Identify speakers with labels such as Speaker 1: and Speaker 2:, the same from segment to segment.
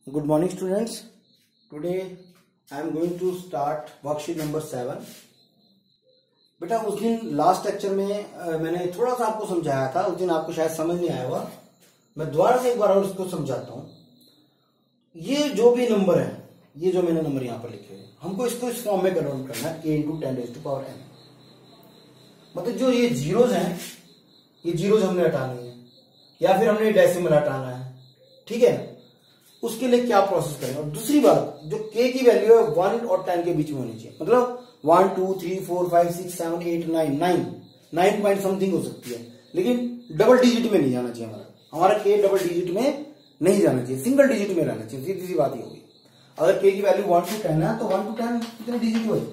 Speaker 1: Good morning students. Today I am going to start worksheet number 7. बेटा उस दिन last lecture में मैंने थोड़ा सा आपको समझाया था, उस दिन आपको शायद समझ नहीं आया हुआ। मैं दोबारा से एक बार और इसको समझाता हूँ। ये जो भी नंबर है, ये जो मैंने नंबर यहाँ पर लिखे हैं, हमको इसको इस फॉर्म में कन्वर्ट करना है, k × 10⁻n। मतलब जो ये जीरोज हैं, ये जीरोज हमने हटानी है या फिर हमने डेसिमल हटाना है, ठीक है। उसके लिए क्या प्रोसेस करें। और दूसरी बात, जो k की वैल्यू है 1 और 10 के बीच में होनी चाहिए। मतलब 1 2 3 4 5 6 7 8 9 पॉइंट समथिंग हो सकती है, लेकिन डबल डिजिट में नहीं जाना चाहिए। हमारा k डबल डिजिट में नहीं जाना चाहिए, सिंगल डिजिट में रहना चाहिए। सीधी सी बात ये होगी। अगर k की वैल्यू 1 to 10 है तो 1 to 10 कितने डिजिट हुए?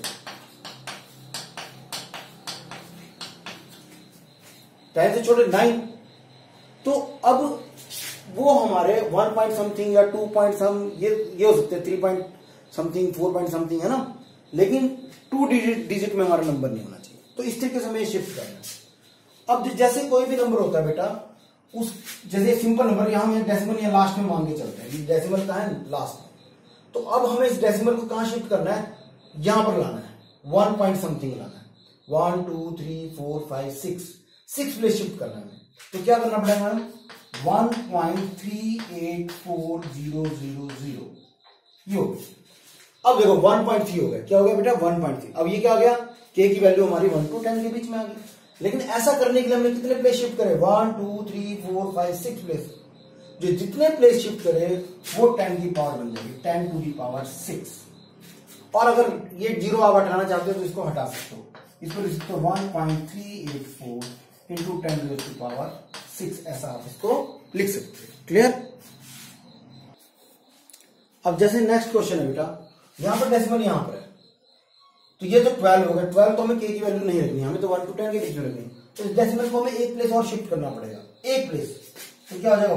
Speaker 1: 10 से छोटे 9। तो अब वो हमारे 1 पॉइंट समथिंग या 2 पॉइंट सम ये हो सकते हैं, 3 पॉइंट समथिंग 4 पॉइंट समथिंग, है ना। लेकिन 2 डिजिट में हमारा नंबर नहीं होना चाहिए। तो इस तरीके से हमें शिफ्ट करना है। अब जैसे कोई भी नंबर होता है बेटा, उस जैसे सिंपल नंबर यहाँ में डेसिमल या लास्ट में मान के चलते हैं, डेसिमल कहाँ है? लास्ट में। तो अब हमें इस डेसिमल को कहाँ शिफ्ट करना है? यहां पर लाना है, 1 पॉइंट समथिंग लाना है। 1 2 3 4 5 6 प्लेस शिफ्ट करना है। तो क्या करना पड़ेगा मैडम? 1.384000 यो। अब देखो 1.3 हो गया। क्या हो गया बेटा? 1.3। अब ये क्या हो गया? k की वैल्यू हमारी 1 to 10 के बीच में आ गई। लेकिन ऐसा करने के लिए हमने कितने प्लेस शिफ्ट करे? 1 2 3 4 5 6 प्लेस। जो जितने प्लेस शिफ्ट करे वो 10 की पावर बन जाएगी, 10 to the power 6। और अगर ये जीरो आप हटाना चाहते हो तो इसको हटा सकते हो। इस पर लिख सकते हो 1.384 इंटू 10 to the power 6, ऐसा आप इसको लिख सकते हो। क्लियर? अब जैसे नेक्स्ट क्वेश्चन है बेटा, यहां पर डेसिमल यहां पर है, तो ये तो 12 हो गया। 12 तो हमें k की वैल्यू नहीं रखनी, हमें तो 1 to 10 के बीच में रखनी। तो इस डेसिमल को हमें एक प्लेस और शिफ्ट करना पड़ेगा, एक प्लेस। तो क्या हो जाएगा?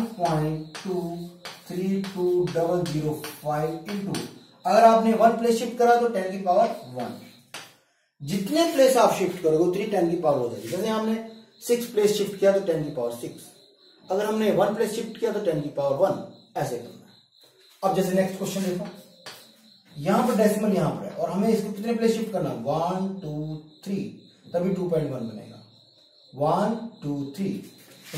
Speaker 1: 1.23205 इंटू, अगर आपने 1 प्लेस शिफ्ट करा तो 10 की पावर 1। जितने प्लेस आप शिफ्ट करोगे उतनी 10 की पावर हो जाएगी। जैसे हमने 6 प्लेस शिफ्ट किया तो 10 की पावर 6, अगर हमने 1 प्लेस शिफ्ट किया तो 10 की पावर 1, ऐसे करना है। अब जैसे नेक्स्ट क्वेश्चन देखो, यहां पर डेसिमल यहां पर है और हमें इसको कितने प्लेस शिफ्ट करना? 1 2 3, तभी 2.1 बनेगा। 1 2 3, तो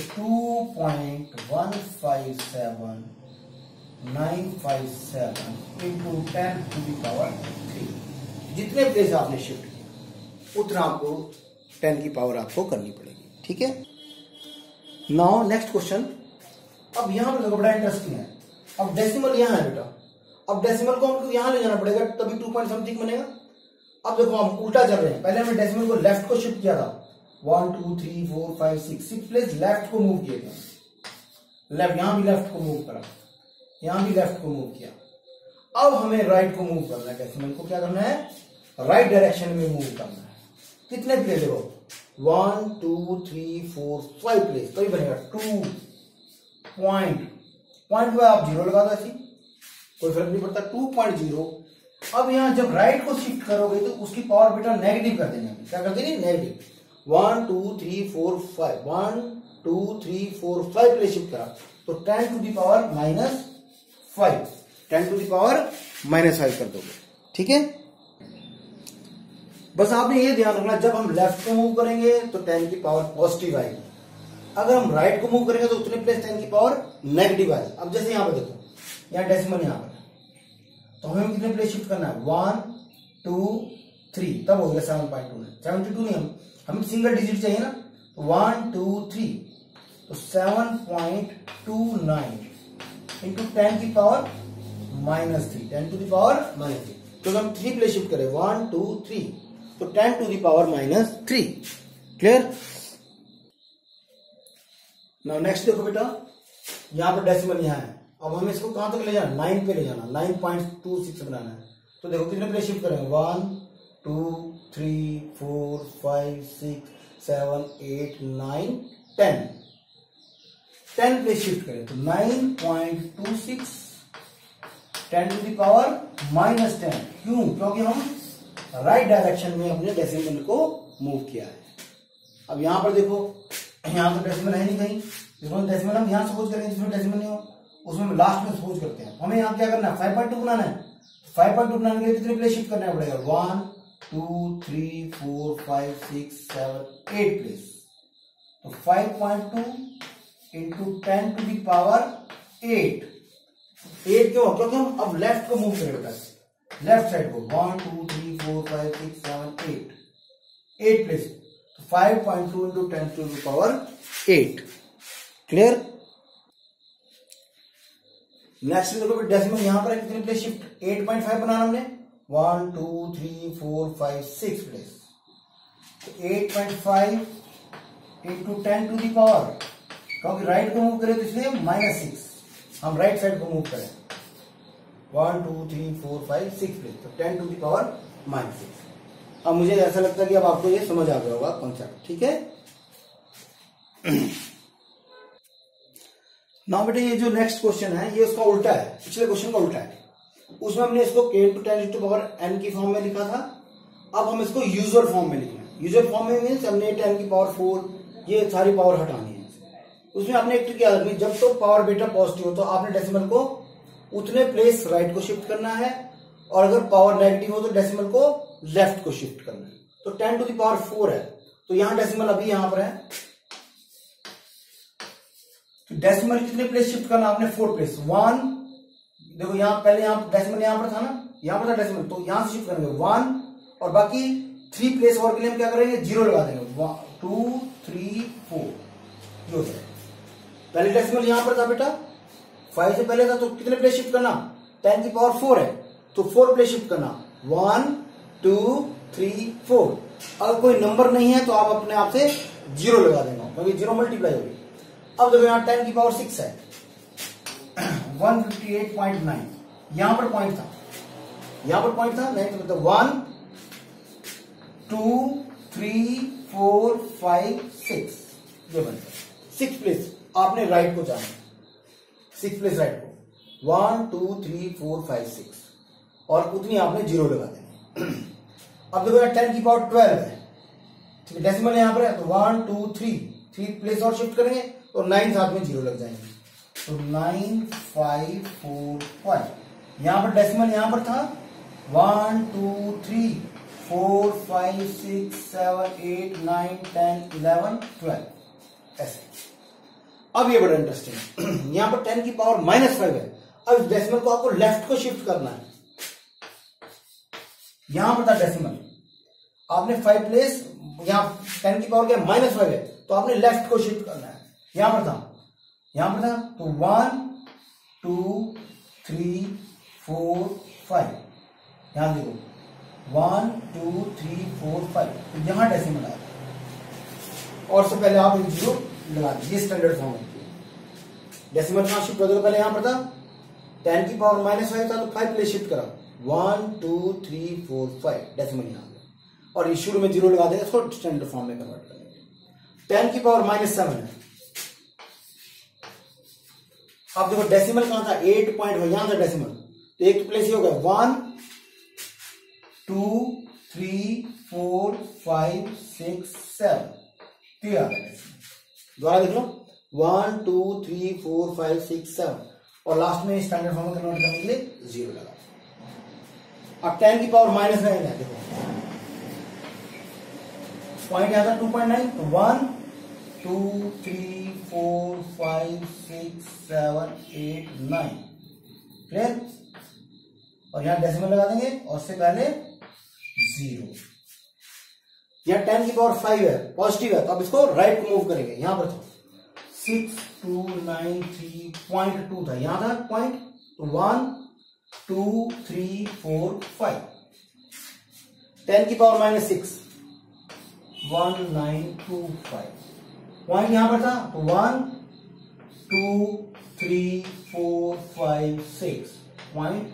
Speaker 1: 2.157957 इंटू 10 to the power 3। जितने प्लेस आपने शिफ्ट किया उतना आपको 10 की पावर आपको करनी पड़ेगी, ठीक है। Now next question. अब यहां पर देखो बड़ा इंटरेस्टिंग है। अब डेसिमल यहां है बेटा, अब डेसिमल को हमको यहां ले जाना पड़ेगा, तभी 2 पॉइंट समथिंग बनेगा। अब देखो हम उल्टा चल रहे हैं। पहले हमने डेसिमल को लेफ्ट को शिफ्ट किया था, 1 2 3 4 5 6 प्लेस लेफ्ट को मूव किए थे। लेफ्ट, यहां भी लेफ्ट को मूव करा, यहां भी लेफ्ट को मूव किया। अब हमें राइट को मूव करना है। डेसिमल को क्या करना है? राइट डायरेक्शन में मूव करना है। कितने प्लेस देखो? 1 2 3 4 5 प्लेस, तो ये बनेगा 2 पॉइंट में आप 0 लगा दो, ऐसी कोई फर्क नहीं पड़ता। 2.0। अब यहां जब राइट को शिफ्ट करोगे तो उसकी पावर बेटा नेगेटिव कर देंगे। क्या कर देंगे? नेगेटिव। 1 2 3 4 5, 1 2 3 4 5 प्लेस शिफ्ट करा तो 10 to the power -5, 10 to the power -5 कर दोगे, ठीक है। बस आपने ये ध्यान रखना, जब हम लेफ्ट को मूव करेंगे तो 10 की पावर पॉजिटिव आएगी, अगर हम राइट को मूव करेंगे तो उतने प्लेस 10 की पावर नेगेटिव आएगी। अब जैसे यहां पर देखो, यहां डेसिमल यहां पर है, तो हमें कितने प्लेस शिफ्ट करना है? 1 2 3, तब हो गया 7.29। 72 नहीं, हमें सिंगल डिजिट चाहिए ना। 1 2 3, तो 7.29 इंटू 10 की पावर -3, 10 to the power -3। तो हम 3 प्लेस शिफ्ट करें, 1 2 3, तो 10 to the power -3। Clear? Now next देखो बेटा, यहां पर डेसिमल यहां है। अब हमें इसको कहां तक ले जाना? 9 पे ले जाना, 9.26 बनाना है। तो देखो कितने प्लेस शिफ्ट करेंगे? 1 2 3 4 5 6 7 8 9 10 प्लेस शिफ्ट करें तो 9.26, 10 to the power -10। क्यों? क्योंकि हम राइट डायरेक्शन में अपने डेसिमल को मूव किया है। अब यहां पर देखो, यहां तो डेसिमल है नहीं कहीं, जिसमें डेसिमल हम यहां सपोज करेंगे जिसमें डेसिमल नहीं हो, उसमें लास्ट में सपोज करते हैं। हमें यहाँ क्या करना है, 5.2 बनाना है। 5.2 बनाने के लिए कितने प्लेस शिफ्ट करना पड़ेगा, 1 2 3 4 5 6 7 8 प्लेस। तो 5.2 इंटू 10 टू दी पावर 8 क्यों, क्योंकि हम अब लेफ्ट को मूव करेंगे, लेफ्ट साइड को 1 2 3 4 5 6 7 8 प्लेस। तो 5.2 into 10 to the power 8। Clear. Next देखो डेसिमल यहां पर है, कितने प्लेस शिफ्ट, 8.5 बनाना हमने, 1 2 3 4 5 6 प्लेस। तो 8.5 इंटू 10 टू दी पावर, क्योंकि राइट को मूव करें तो इसलिए -6, हम राइट साइड को मूव करें, 1 2 3 4 5 6 प्लेस। तो 10 टू दी पावर -6। अब मुझे ऐसा लगता है कि अब आपको ये समझ आ गया होगा कॉन्सेप्ट, ठीक है। नाउ बेटे ये जो नेक्स्ट क्वेश्चन है ये उसका उल्टा है, पिछले क्वेश्चन का उल्टा है। उसमें हमने इसको k to 10 to power n की फॉर्म में लिखा था, अब हम इसको यूजुअल फॉर्म में लिखना है। यूजुअल फॉर्म में मीन्स हमने 10 की पावर 4 ये सारी पावर हटानी है। उसमें आपने एक ट्रिक याद रखनी, जब तो पावर बेटा पॉजिटिव हो तो आपने डेसिमल को उतने प्लेस राइट को शिफ्ट करना है, और अगर पावर नेगेटिव हो तो डेसिमल को लेफ्ट को शिफ्ट करना है। तो 10 टू दी पावर 4 है, तो यहां डेसिमल अभी यहां पर है, तो डेसिमल कितने प्लेस शिफ्ट करना आपने, 4 प्लेस। 1 देखो यहां पहले यहां डेसिमल यहां पर था ना, यहां पर था डेसिमल, तो यहां से शिफ्ट करेंगे 1, और बाकी 3 प्लेस और के लिए हम क्या करेंगे, 0 लगा देंगे, 1 2 3 4 जो है। पहले डेसिमल यहां पर था बेटा, 5 से पहले था, तो कितने प्लेस शिफ्ट करना, 10 की पावर 4 है तो 4 प्लेस शिफ्ट करना, 1 2 3 4। अगर कोई नंबर नहीं है तो आप अपने आप से 0 लगा देना, क्योंकि 0 मल्टीप्लाई होगी। अब देखो यहां 10 की पावर 6 है, 158.9, यहां पर पॉइंट था, यहां पर पॉइंट था नहीं, तो मतलब 1 2 3 4 5 6 ये बनता है 6 प्लेस। आपने राइट को जाना, 6 प्लेस राइट को, 1 2 3 4 5 6, और उतनी आपने 0 लगा देनी। अब देखो यार 10 की पावर 12 है, ठीक है, डेसिमल यहां पर है, तो 1 2 3 प्लेस और शिफ्ट करेंगे तो 9 साथ में 0 लग जाएंगे, तो 9 5 4 5। यहां पर डेसिमल यहां पर था, 1 2 3 4 5 6 7 8 9 10 11 12 ऐसे। अब ये बड़ा इंटरेस्टिंग है, यहां पर 10 की पावर -5 है। अब इस डेसिमल को आपको लेफ्ट को शिफ्ट करना है। यहां पर था डेसिमल, आपने 5 प्लेस, यहां 10 की पावर क्या -5 है, तो आपने लेफ्ट को शिफ्ट करना है। यहां पर था, तो 1 2 3 4 5, यहां देखो 1 2 3 4 5, तो यहां डेसिमल आया, और से पहले आप 0 लगा दीजिए, स्टैंडर्ड फॉर्म है। डेसिमल कहां शिफ्ट कर दो, पहले यहां पर था 10 की पावर -5 था, तो 5 प्लेस शिफ्ट करा, 1 2 3 4 5 डेसिमल यहां पे, और शुरू में 0 लगा देंगे, इसको स्टैंडर्ड फॉर्म में कन्वर्ट करेंगे। 10 की पावर -7 है। अब देखो डेसिमल कहां था, 8.5, यहां था डेसिमल, तो एक प्लेस ही हो गया, 1 2 3 4 5 6 7, तो आ गया डेसिमल। दोबारा देख लो, 1 2 3 4 5 6 7, और लास्ट में स्टैंडर्ड फॉर्म में कन्वर्ट करने के लिए 0 लगा। अब 10 की पावर -9 है, देखो पॉइंट यहां था 2.9, तो 1 2 3 4 5 6 7 8 9 क्लियर, और यहां डेसिमल लगा देंगे, और से पहले 0। यहां 10 की पावर 5 है, पॉजिटिव है, तो अब इसको राइट को मूव करेंगे। यहां पर 6 2 9 3.2 था, यहां था पॉइंट, तो 1 2 3 4 5, 10 की पावर -6 1925, पॉइंट यहां पर था, तो 1 2 3 4 5 6 पॉइंट।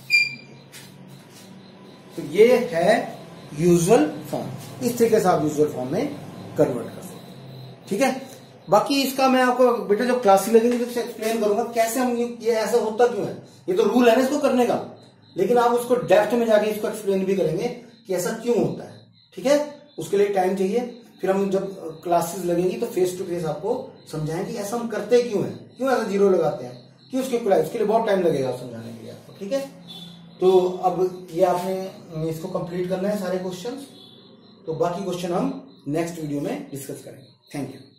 Speaker 1: तो ये है यूजुअल फॉर्म, इस तरीके से आप यूजुअल फॉर्म में कन्वर्ट कर सकते हैं, ठीक है। बाकी इसका मैं आपको बेटा जो क्लासेस लगेंगी तो एक्सप्लेन करूंगा कैसे हम ये ऐसा होता क्यों है, ये तो रूल है ना इसको करने का, लेकिन आप उसको डेप्थ में जाके इसको एक्सप्लेन भी करेंगे कि ऐसा क्यों होता है, ठीक है। उसके लिए टाइम चाहिए, फिर हम जब क्लासेस लगेंगी तो फेस टू फेस आपको समझाएंगे ऐसा हम करते क्यों है, क्यों ऐसा 0 लगाते हैं, कि उसके इक्वलाइज, उसके लिए बहुत टाइम लगेगा समझाने के लिए आपको, ठीक है। तो अब ये आपने इसको कंप्लीट करना है सारे क्वेश्चंस, तो बाकी क्वेश्चन हम नेक्स्ट वीडियो में डिस्कस करेंगे। Thank you.